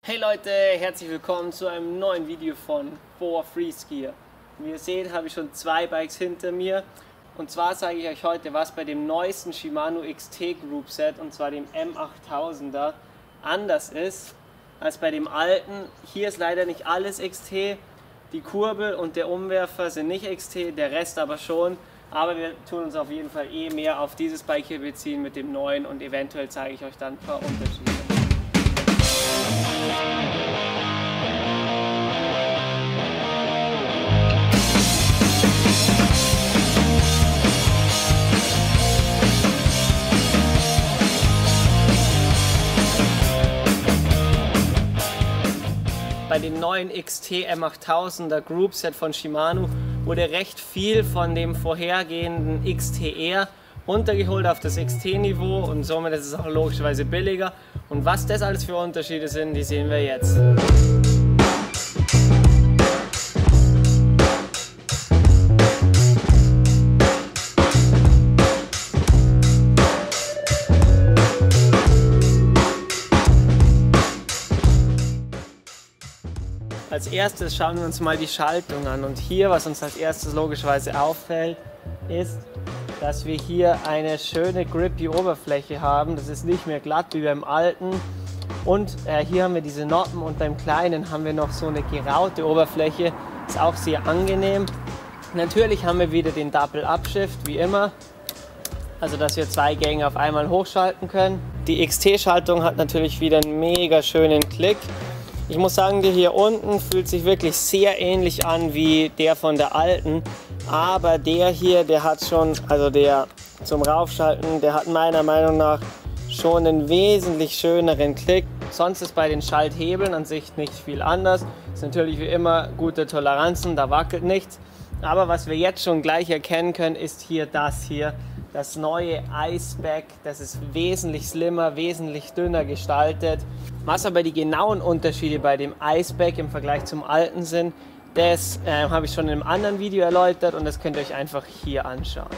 Hey Leute, herzlich willkommen zu einem neuen Video von For-Free-Skier. Wie ihr seht, habe ich schon zwei Bikes hinter mir. Und zwar zeige ich euch heute, was bei dem neuesten Shimano XT Group Set, und zwar dem M8000er, anders ist als bei dem alten. Hier ist leider nicht alles XT. Die Kurbel und der Umwerfer sind nicht XT, der Rest aber schon. Aber wir tun uns auf jeden Fall mehr auf dieses Bike hier beziehen mit dem neuen, und eventuell zeige ich euch dann ein paar Unterschiede. Bei dem neuen XT M8000er Group Set von Shimano wurde recht viel von dem vorhergehenden XTR runtergeholt auf das XT-Niveau, und somit ist es auch logischerweise billiger. Und was das alles für Unterschiede sind, die sehen wir jetzt. Als erstes schauen wir uns mal die Schaltung an, und hier, was uns als erstes logischerweise auffällt, ist, dass wir hier eine schöne grippy Oberfläche haben. Das ist nicht mehr glatt wie beim alten, und hier haben wir diese Noppen, und beim kleinen haben wir noch so eine geraute Oberfläche. Ist auch sehr angenehm. Natürlich haben wir wieder den Double Upshift wie immer, also dass wir zwei Gänge auf einmal hochschalten können. Die XT-Schaltung hat natürlich wieder einen mega schönen Klick. Ich muss sagen, der hier unten fühlt sich wirklich sehr ähnlich an wie der von der alten, aber der hier, der hat schon, also der zum Raufschalten, der hat meiner Meinung nach schon einen wesentlich schöneren Klick. Sonst ist bei den Schalthebeln an sich nicht viel anders. Ist natürlich wie immer gute Toleranzen, da wackelt nichts. Aber was wir jetzt schon gleich erkennen können, ist hier, das neue Iceback. Das ist wesentlich slimmer, wesentlich dünner gestaltet. Was aber die genauen Unterschiede bei dem Iceback im Vergleich zum alten sind, das habe ich schon in einem anderen Video erläutert, und das könnt ihr euch einfach hier anschauen.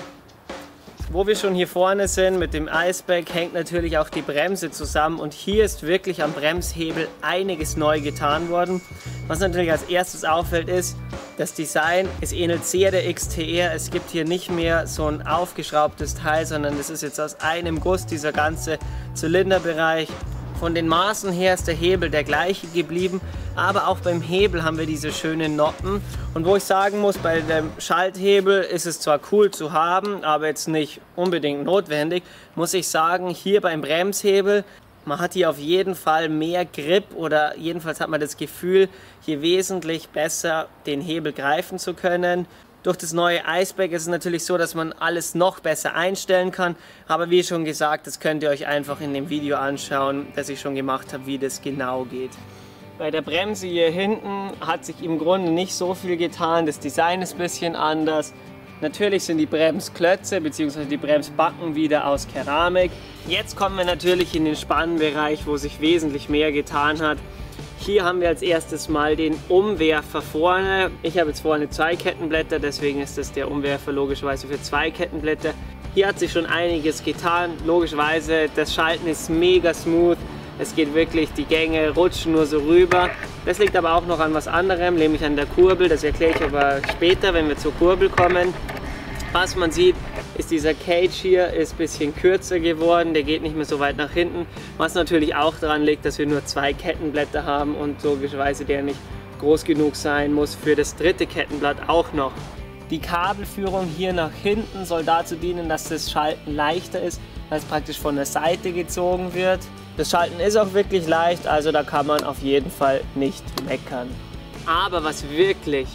Wo wir schon hier vorne sind mit dem Iceback, hängt natürlich auch die Bremse zusammen, und hier ist wirklich am Bremshebel einiges neu getan worden. Was natürlich als erstes auffällt, ist, das Design, es ähnelt sehr der XTR. Es gibt hier nicht mehr so ein aufgeschraubtes Teil, sondern es ist jetzt aus einem Guss dieser ganze Zylinderbereich. Von den Maßen her ist der Hebel der gleiche geblieben, aber auch beim Hebel haben wir diese schönen Noppen. Und wo ich sagen muss, bei dem Schalthebel ist es zwar cool zu haben, aber jetzt nicht unbedingt notwendig, muss ich sagen, hier beim Bremshebel, man hat hier auf jeden Fall mehr Grip, oder jedenfalls hat man das Gefühl, hier wesentlich besser den Hebel greifen zu können. Durch das neue Iceback ist es natürlich so, dass man alles noch besser einstellen kann, aber wie schon gesagt, das könnt ihr euch einfach in dem Video anschauen, das ich schon gemacht habe, wie das genau geht. Bei der Bremse hier hinten hat sich im Grunde nicht so viel getan, das Design ist ein bisschen anders. Natürlich sind die Bremsklötze bzw. die Bremsbacken wieder aus Keramik. Jetzt kommen wir natürlich in den Spannbereich, wo sich wesentlich mehr getan hat. Hier haben wir als erstes mal den Umwerfer vorne. Ich habe jetzt vorne zwei Kettenblätter, deswegen ist das der Umwerfer logischerweise für zwei Kettenblätter. Hier hat sich schon einiges getan. Logischerweise, das Schalten ist mega smooth. Es geht wirklich, die Gänge rutschen nur so rüber. Das liegt aber auch noch an was anderem, nämlich an der Kurbel. Das erkläre ich aber später, wenn wir zur Kurbel kommen. Was man sieht, ist dieser Cage hier ist ein bisschen kürzer geworden, der geht nicht mehr so weit nach hinten. Was natürlich auch daran liegt, dass wir nur zwei Kettenblätter haben und logischerweise der nicht groß genug sein muss für das dritte Kettenblatt auch noch. Die Kabelführung hier nach hinten soll dazu dienen, dass das Schalten leichter ist, weil es praktisch von der Seite gezogen wird. Das Schalten ist auch wirklich leicht, also da kann man auf jeden Fall nicht meckern. Aber was wirklich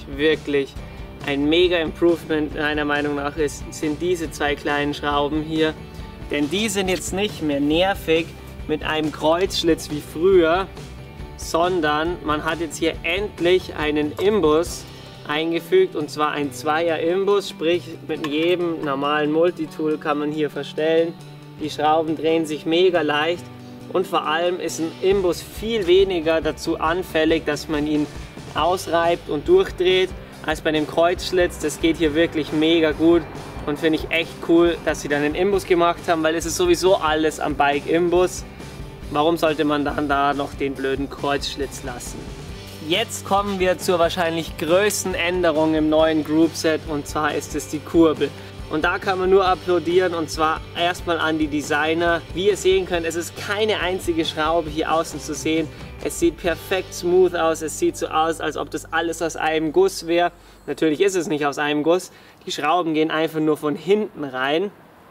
ein mega Improvement meiner Meinung nach ist, sind diese zwei kleinen Schrauben hier. Denn die sind jetzt nicht mehr nervig mit einem Kreuzschlitz wie früher, sondern man hat jetzt hier endlich einen Imbus eingefügt, und zwar ein Zweier Imbus, sprich mit jedem normalen Multitool kann man hier verstellen. Die Schrauben drehen sich mega leicht, und vor allem ist ein Imbus viel weniger dazu anfällig, dass man ihn ausreibt und durchdreht, als bei dem Kreuzschlitz. Das geht hier wirklich mega gut, und finde ich echt cool, dass sie dann einen Imbus gemacht haben, weil es ist sowieso alles am Bike Imbus. Warum sollte man dann da noch den blöden Kreuzschlitz lassen? Jetzt kommen wir zur wahrscheinlich größten Änderung im neuen Groupset, und zwar ist es die Kurbel. Und da kann man nur applaudieren, und zwar erstmal an die Designer. Wie ihr sehen könnt, es ist keine einzige Schraube hier außen zu sehen. Es sieht perfekt smooth aus, es sieht so aus, als ob das alles aus einem Guss wäre. Natürlich ist es nicht aus einem Guss, die Schrauben gehen einfach nur von hinten rein.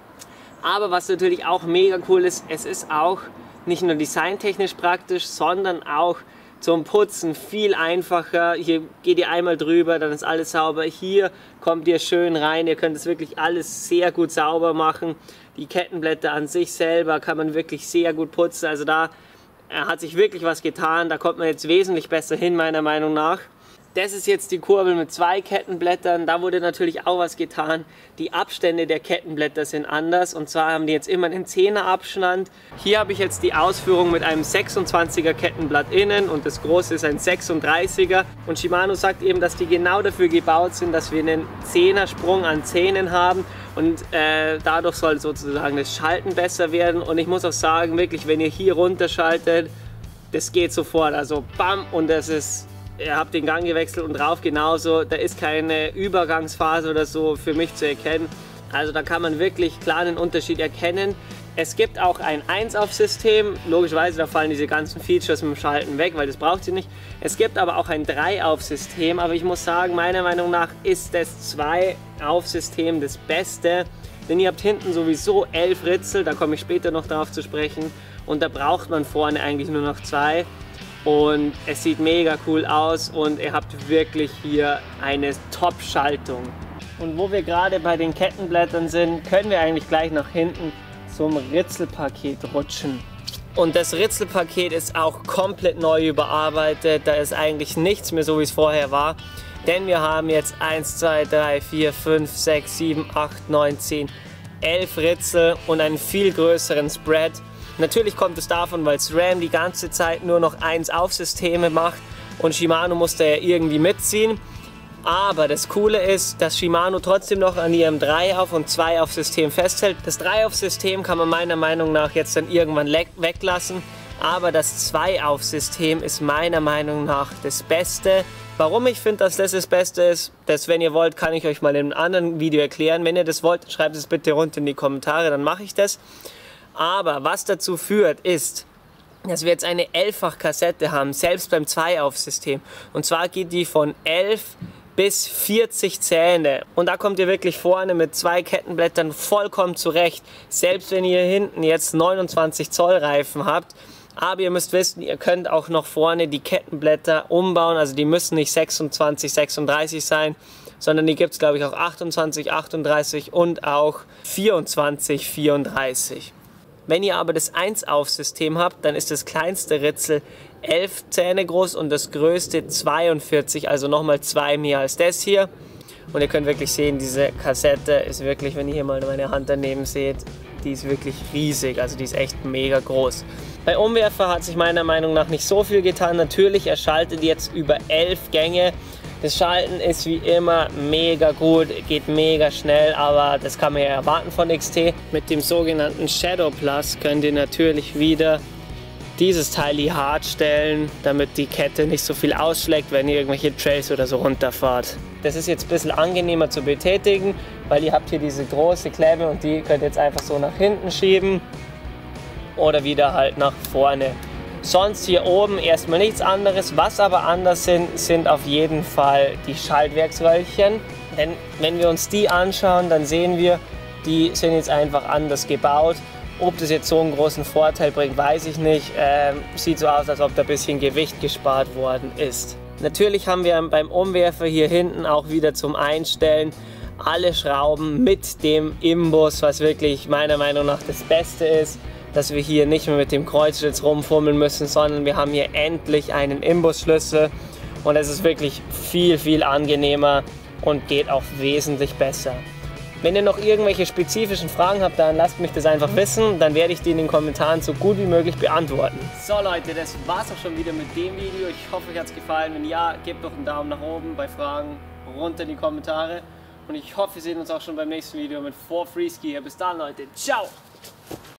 Aber was natürlich auch mega cool ist, es ist auch nicht nur designtechnisch praktisch, sondern auch zum Putzen viel einfacher. Hier geht ihr einmal drüber, dann ist alles sauber. Hier kommt ihr schön rein. Ihr könnt es wirklich alles sehr gut sauber machen. Die Kettenblätter an sich selber kann man wirklich sehr gut putzen. Also da hat sich wirklich was getan. Da kommt man jetzt wesentlich besser hin, meiner Meinung nach. Das ist jetzt die Kurbel mit 2 Kettenblättern. Da wurde natürlich auch was getan. Die Abstände der Kettenblätter sind anders. Und zwar haben die jetzt immer einen 10er Abstand. Hier habe ich jetzt die Ausführung mit einem 26er Kettenblatt innen und das große ist ein 36er. Und Shimano sagt eben, dass die genau dafür gebaut sind, dass wir einen 10er Sprung an Zähnen haben. Und dadurch soll sozusagen das Schalten besser werden. Und ich muss auch sagen, wirklich, wenn ihr hier runterschaltet, das geht sofort. Also bam, und das ist... Ihr habt den Gang gewechselt und drauf genauso. Da ist keine Übergangsphase oder so für mich zu erkennen. Also da kann man wirklich klar einen Unterschied erkennen. Es gibt auch ein 1-Auf-System. Logischerweise, da fallen diese ganzen Features mit dem Schalten weg, weil das braucht sie nicht. Es gibt aber auch ein 3-Auf-System. Aber ich muss sagen, meiner Meinung nach ist das 2-Auf-System das Beste. Denn ihr habt hinten sowieso 11 Ritzel. Da komme ich später noch drauf zu sprechen. Und da braucht man vorne eigentlich nur noch 2. Und es sieht mega cool aus und ihr habt wirklich hier eine Top-Schaltung. Und wo wir gerade bei den Kettenblättern sind, können wir eigentlich gleich nach hinten zum Ritzelpaket rutschen. Und das Ritzelpaket ist auch komplett neu überarbeitet. Da ist eigentlich nichts mehr so, wie es vorher war. Denn wir haben jetzt 1, 2, 3, 4, 5, 6, 7, 8, 9, 10, 11 Ritzel und einen viel größeren Spread. Natürlich kommt es davon, weil SRAM die ganze Zeit nur noch 1-Auf-Systeme macht und Shimano musste ja irgendwie mitziehen. Aber das Coole ist, dass Shimano trotzdem noch an ihrem 3-Auf- und 2-Auf-System festhält. Das 3-Auf-System kann man meiner Meinung nach jetzt dann irgendwann weglassen. Aber das 2-Auf-System ist meiner Meinung nach das Beste. Warum ich finde, dass das Beste ist, das, wenn ihr wollt, kann ich euch mal in einem anderen Video erklären. Wenn ihr das wollt, schreibt es bitte runter in die Kommentare, dann mache ich das. Aber was dazu führt, ist, dass wir jetzt eine 11-fach-Kassette haben, selbst beim 2-Auf-System. Und zwar geht die von 11 bis 40 Zähne. Und da kommt ihr wirklich vorne mit 2 Kettenblättern vollkommen zurecht. Selbst wenn ihr hinten jetzt 29 Zoll Reifen habt. Aber ihr müsst wissen, ihr könnt auch noch vorne die Kettenblätter umbauen. Also die müssen nicht 26, 36 sein, sondern die gibt es, glaube ich, auch 28, 38 und auch 24, 34. Wenn ihr aber das 1-Auf-System habt, dann ist das kleinste Ritzel 11 Zähne groß und das größte 42, also nochmal 2 mehr als das hier. Und ihr könnt wirklich sehen, diese Kassette ist wirklich, wenn ihr hier mal meine Hand daneben seht, die ist wirklich riesig, also die ist echt mega groß. Bei Umwerfer hat sich meiner Meinung nach nicht so viel getan. Natürlich, er schaltet jetzt über 11 Gänge. Das Schalten ist wie immer mega gut, geht mega schnell, aber das kann man ja erwarten von XT. Mit dem sogenannten Shadow Plus könnt ihr natürlich wieder dieses Teil hier hart stellen, damit die Kette nicht so viel ausschlägt, wenn ihr irgendwelche Trails oder so runterfahrt. Das ist jetzt ein bisschen angenehmer zu betätigen, weil ihr habt hier diese große Klemme und die könnt ihr jetzt einfach so nach hinten schieben oder wieder halt nach vorne. Sonst hier oben erstmal nichts anderes. Was aber anders sind auf jeden Fall die Schaltwerksröllchen. Denn wenn wir uns die anschauen, dann sehen wir, die sind jetzt einfach anders gebaut. Ob das jetzt so einen großen Vorteil bringt, weiß ich nicht. Sieht so aus, als ob da ein bisschen Gewicht gespart worden ist. Natürlich haben wir beim Umwerfer hier hinten auch wieder zum Einstellen alle Schrauben mit dem Imbus, was wirklich meiner Meinung nach das Beste ist. Dass wir hier nicht mehr mit dem Kreuzschlitz rumfummeln müssen, sondern wir haben hier endlich einen Imbusschlüssel und es ist wirklich viel, viel angenehmer und geht auch wesentlich besser. Wenn ihr noch irgendwelche spezifischen Fragen habt, dann lasst mich das einfach wissen, dann werde ich die in den Kommentaren so gut wie möglich beantworten. So Leute, das war's auch schon wieder mit dem Video. Ich hoffe, euch hat's gefallen. Wenn ja, gebt doch einen Daumen nach oben, bei Fragen runter in die Kommentare. Und ich hoffe, wir sehen uns auch schon beim nächsten Video mit 4Freeski. Bis dann Leute, ciao!